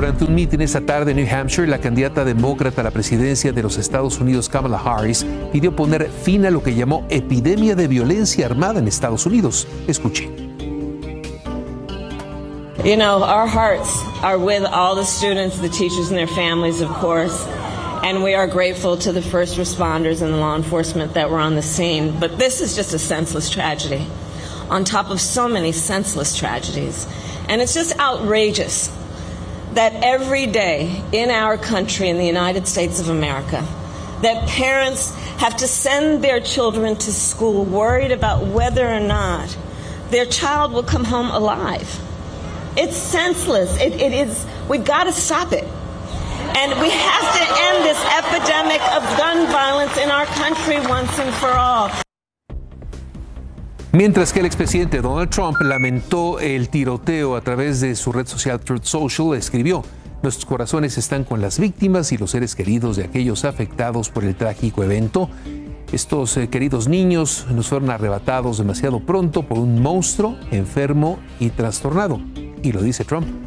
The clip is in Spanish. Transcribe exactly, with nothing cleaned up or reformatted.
Durante un mitin esta tarde en New Hampshire, la candidata demócrata a la presidencia de los Estados Unidos, Kamala Harris, pidió poner fin a lo que llamó epidemia de violencia armada en Estados Unidos. Escuche. You know, our hearts are with all the students, the teachers, and their families, of course. And we are grateful to the first responders and the law enforcement that were on the scene. But this is just a senseless tragedy on top of so many senseless tragedies. And it's just outrageous that every day in our country, in the United States of America, that parents have to send their children to school worried about whether or not their child will come home alive. It's senseless. It, it is, we've got to stop it. And we have to end this epidemic of gun violence in our country once and for all. Mientras que el expresidente Donald Trump lamentó el tiroteo a través de su red social Truth Social, escribió: nuestros corazones están con las víctimas y los seres queridos de aquellos afectados por el trágico evento. Estos eh, queridos niños nos fueron arrebatados demasiado pronto por un monstruo enfermo y trastornado. Y lo dice Trump.